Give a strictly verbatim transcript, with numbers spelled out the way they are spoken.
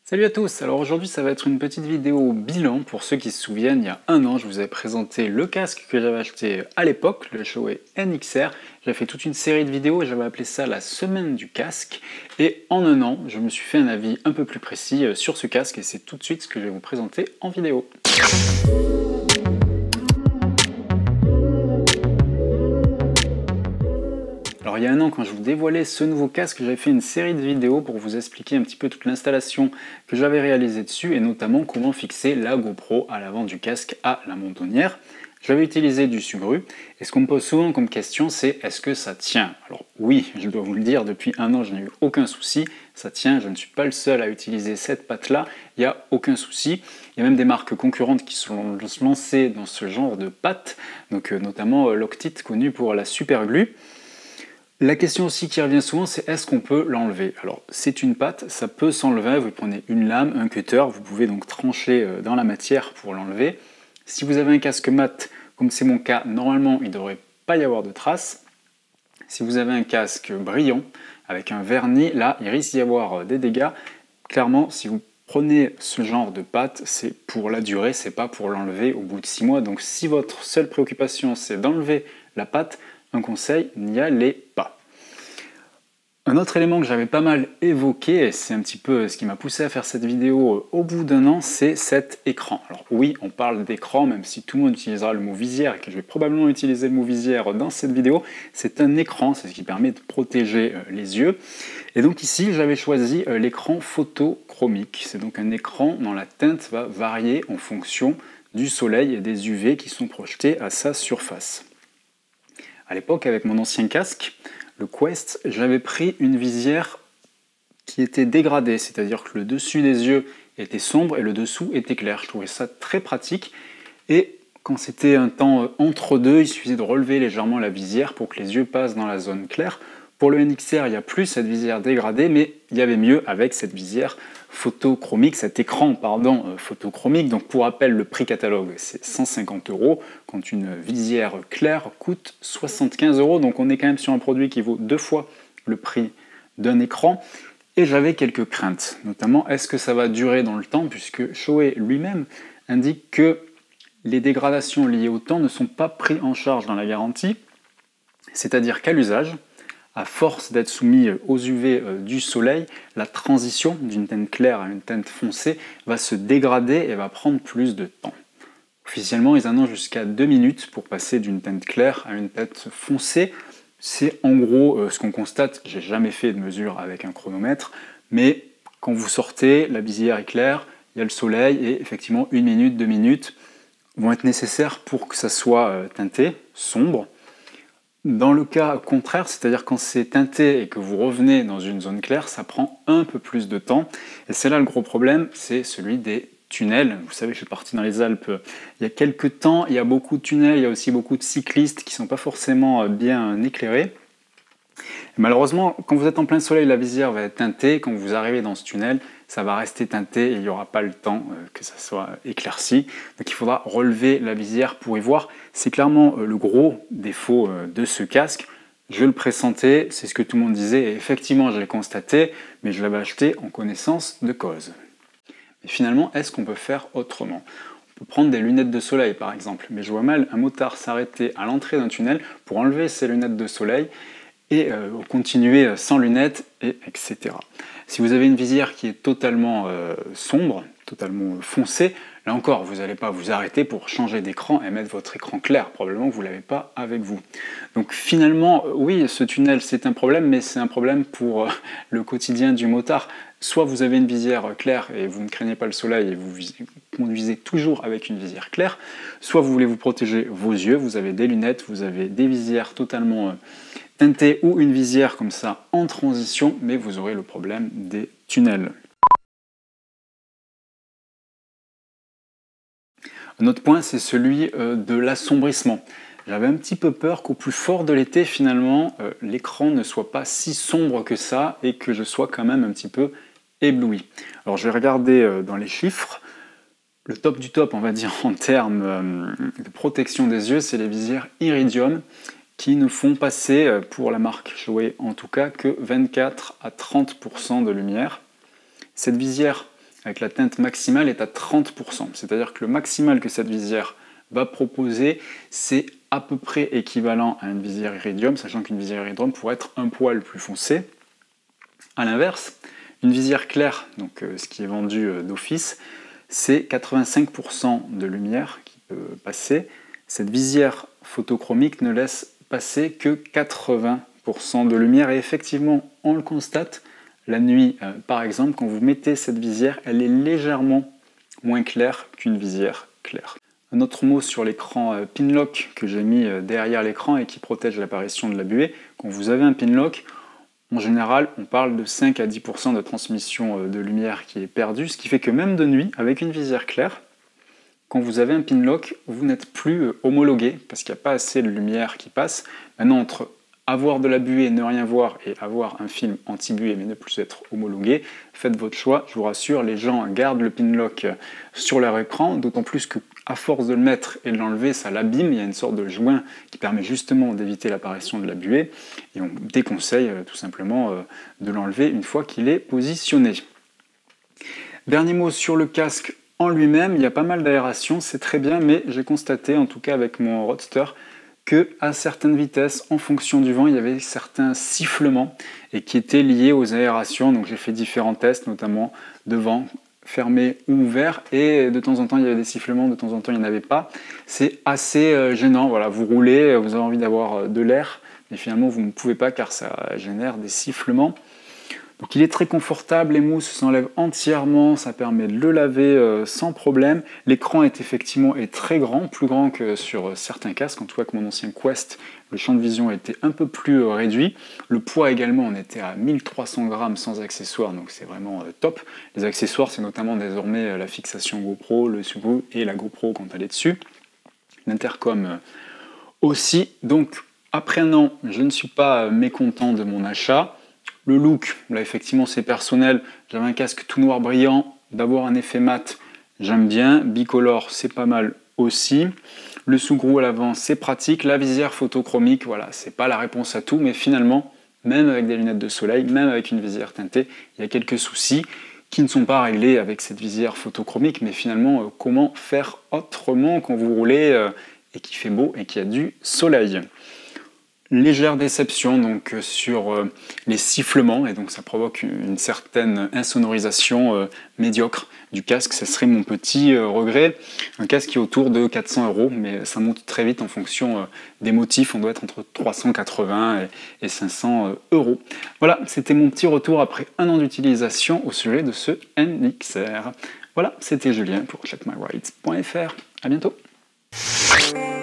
Salut à tous, alors aujourd'hui ça va être une petite vidéo bilan. Pour ceux qui se souviennent, il y a un an je vous ai présenté le casque que j'avais acheté à l'époque, le Shure N X R. J'avais fait toute une série de vidéos et j'avais appelé ça la semaine du casque. Et en un an, je me suis fait un avis un peu plus précis sur ce casque et c'est tout de suite ce que je vais vous présenter en vidéo. Alors il y a un an, quand je vous dévoilais ce nouveau casque, j'avais fait une série de vidéos pour vous expliquer un petit peu toute l'installation que j'avais réalisée dessus et notamment comment fixer la GoPro à l'avant du casque à la mentonnière. J'avais utilisé du Sugru et ce qu'on me pose souvent comme question, c'est est-ce que ça tient? Alors oui, je dois vous le dire, depuis un an je n'ai eu aucun souci, ça tient, je ne suis pas le seul à utiliser cette patte là, il n'y a aucun souci. Il y a même des marques concurrentes qui sont lancées dans ce genre de patte, donc euh, notamment euh, Loctite, connu pour la super glue. La question aussi qui revient souvent, c'est est-ce qu'on peut l'enlever? Alors c'est une patte, ça peut s'enlever, vous prenez une lame, un cutter, vous pouvez donc trancher dans la matière pour l'enlever. Si vous avez un casque mat, comme c'est mon cas, normalement il ne devrait pas y avoir de traces. Si vous avez un casque brillant, avec un vernis, là il risque d'y avoir des dégâts. Clairement, si vous prenez ce genre de patte, c'est pour la durée, c'est pas pour l'enlever au bout de six mois. Donc si votre seule préoccupation c'est d'enlever la patte, un conseil, n'y allez pas. Un autre élément que j'avais pas mal évoqué, et c'est un petit peu ce qui m'a poussé à faire cette vidéo au bout d'un an, c'est cet écran. Alors oui, on parle d'écran, même si tout le monde utilisera le mot visière, et que je vais probablement utiliser le mot visière dans cette vidéo, c'est un écran, c'est ce qui permet de protéger les yeux. Et donc ici, j'avais choisi l'écran photochromique. C'est donc un écran dont la teinte va varier en fonction du soleil et des U V qui sont projetés à sa surface. À l'époque, avec mon ancien casque, le Quest, j'avais pris une visière qui était dégradée, c'est-à-dire que le dessus des yeux était sombre et le dessous était clair. Je trouvais ça très pratique et quand c'était un temps entre deux, il suffisait de relever légèrement la visière pour que les yeux passent dans la zone claire. Pour le N X R, il n'y a plus cette visière dégradée, mais il y avait mieux avec cette visière photochromique, cet écran pardon, euh, photochromique. Donc pour rappel, le prix catalogue c'est cent cinquante euros, quand une visière claire coûte soixante-quinze euros. Donc on est quand même sur un produit qui vaut deux fois le prix d'un écran. Et j'avais quelques craintes, notamment est-ce que ça va durer dans le temps, puisque Shure lui-même indique que les dégradations liées au temps ne sont pas prises en charge dans la garantie, c'est-à-dire qu'à l'usage, à force d'être soumis aux U V du soleil, la transition d'une teinte claire à une teinte foncée va se dégrader et va prendre plus de temps. Officiellement, ils annoncent jusqu'à deux minutes pour passer d'une teinte claire à une teinte foncée. C'est en gros ce qu'on constate. J'ai jamais fait de mesure avec un chronomètre, mais quand vous sortez, la visière est claire, il y a le soleil et effectivement une minute, deux minutes vont être nécessaires pour que ça soit teinté, sombre. Dans le cas contraire, c'est-à-dire quand c'est teinté et que vous revenez dans une zone claire, ça prend un peu plus de temps. Et c'est là le gros problème, c'est celui des tunnels. Vous savez, je suis parti dans les Alpes il y a quelques temps, il y a beaucoup de tunnels, il y a aussi beaucoup de cyclistes qui ne sont pas forcément bien éclairés. Et malheureusement, quand vous êtes en plein soleil, la visière va être teintée. Quand vous arrivez dans ce tunnel, ça va rester teinté et il n'y aura pas le temps que ça soit éclairci. Donc il faudra relever la visière pour y voir. C'est clairement le gros défaut de ce casque. Je le pressentais, c'est ce que tout le monde disait et effectivement je l'ai constaté, mais je l'avais acheté en connaissance de cause. Mais finalement, est-ce qu'on peut faire autrement ? On peut prendre des lunettes de soleil par exemple, mais je vois mal un motard s'arrêter à l'entrée d'un tunnel pour enlever ses lunettes de soleil et euh, continuer sans lunettes, et etc. Si vous avez une visière qui est totalement euh, sombre, totalement foncée, là encore, vous n'allez pas vous arrêter pour changer d'écran et mettre votre écran clair. Probablement que vous ne l'avez pas avec vous. Donc finalement, oui, ce tunnel, c'est un problème, mais c'est un problème pour euh, le quotidien du motard. Soit vous avez une visière claire et vous ne craignez pas le soleil et vous conduisez toujours avec une visière claire, soit vous voulez vous protéger vos yeux, vous avez des lunettes, vous avez des visières totalement... Euh, teintée ou une visière comme ça en transition, mais vous aurez le problème des tunnels. Un autre point, c'est celui de l'assombrissement. J'avais un petit peu peur qu'au plus fort de l'été, finalement, euh, l'écran ne soit pas si sombre que ça et que je sois quand même un petit peu ébloui. Alors je vais regarder euh, dans les chiffres. Le top du top, on va dire, en termes euh, de protection des yeux, c'est les visières Iridium, qui ne font passer, pour la marque Shure en tout cas, que vingt-quatre à trente pour cent de lumière. Cette visière avec la teinte maximale, est à trente pour cent. C'est-à-dire que le maximal que cette visière va proposer, c'est à peu près équivalent à une visière iridium, sachant qu'une visière iridium pourrait être un poil plus foncée. A l'inverse, une visière claire, donc euh, ce qui est vendu euh, d'office, c'est quatre-vingt-cinq pour cent de lumière qui peut passer. Cette visière photochromique ne laisse passer que quatre-vingts pour cent de lumière, et effectivement, on le constate, la nuit euh, par exemple, quand vous mettez cette visière, elle est légèrement moins claire qu'une visière claire. Un autre mot sur l'écran euh, Pinlock que j'ai mis euh, derrière l'écran et qui protège l'apparition de la buée. Quand vous avez un Pinlock, en général, on parle de cinq à dix pour cent de transmission euh, de lumière qui est perdue, ce qui fait que même de nuit, avec une visière claire, quand vous avez un Pinlock, vous n'êtes plus euh, homologué parce qu'il n'y a pas assez de lumière qui passe. Maintenant, entre avoir de la buée, ne rien voir, et avoir un film anti-buée mais ne plus être homologué, faites votre choix. Je vous rassure, les gens gardent le Pinlock sur leur écran, d'autant plus que à force de le mettre et de l'enlever, ça l'abîme. Il y a une sorte de joint qui permet justement d'éviter l'apparition de la buée, et on déconseille euh, tout simplement euh, de l'enlever une fois qu'il est positionné. Dernier mot sur le casque en lui-même, il y a pas mal d'aération, c'est très bien, mais j'ai constaté, en tout cas avec mon Roadster, que à certaines vitesses, en fonction du vent, il y avait certains sifflements et qui étaient liés aux aérations. Donc j'ai fait différents tests, notamment de vent fermé ou ouvert, et de temps en temps il y avait des sifflements, de temps en temps il n'y en avait pas. C'est assez euh, gênant. Voilà, vous roulez, vous avez envie d'avoir de l'air, mais finalement vous ne pouvez pas car ça génère des sifflements. Donc il est très confortable, les mousses s'enlèvent entièrement, ça permet de le laver euh, sans problème. L'écran est effectivement est très grand, plus grand que sur euh, certains casques, en tout cas que mon ancien Quest, le champ de vision était un peu plus euh, réduit. Le poids également, on était à mille trois cents grammes sans accessoires, donc c'est vraiment euh, top. Les accessoires, c'est notamment désormais euh, la fixation GoPro, le Sugo et la GoPro quand elle est dessus. L'intercom euh, aussi. Donc après un an, je ne suis pas euh, mécontent de mon achat. Le look, là effectivement c'est personnel, j'avais un casque tout noir brillant, d'avoir un effet mat, j'aime bien, bicolore c'est pas mal aussi. Le sous-grou à l'avant c'est pratique, la visière photochromique, voilà, c'est pas la réponse à tout, mais finalement, même avec des lunettes de soleil, même avec une visière teintée, il y a quelques soucis qui ne sont pas réglés avec cette visière photochromique, mais finalement, euh, comment faire autrement quand vous roulez euh, et qu'il fait beau et qu'il y a du soleil. Légère déception donc sur euh, les sifflements, et donc ça provoque une certaine insonorisation euh, médiocre du casque. Ce serait mon petit euh, regret. Un casque qui est autour de quatre cents euros, mais ça monte très vite en fonction euh, des motifs. On doit être entre trois cent quatre-vingts et, et cinq cents euros. Voilà, c'était mon petit retour après un an d'utilisation au sujet de ce N X R. Voilà, c'était Julien pour check my rides point F R. À bientôt.